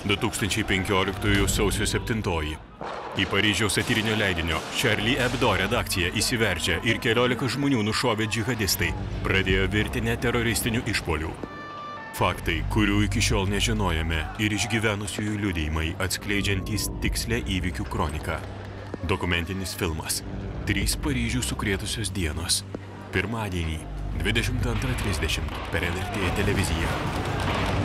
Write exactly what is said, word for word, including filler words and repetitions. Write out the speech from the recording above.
du tūkstančiai penkioliktųjų sausio septintoji. Į Paryžiaus satyrinio leidinio Charlie Hebdo redakciją įsiveržę ir keliolika žmonių nušovė džihadistai pradėjo virtinę teroristinių išpuolių. Faktai, kurių iki šiol nežinojame, ir išgyvenusiųjų liudijimai atskleidžiantys tikslę įvykių kroniką. Dokumentinis filmas Trys Paryžių sukrėtusios dienos. Pirmadienį dvidešimt antrą trisdešimt per L R T televiziją.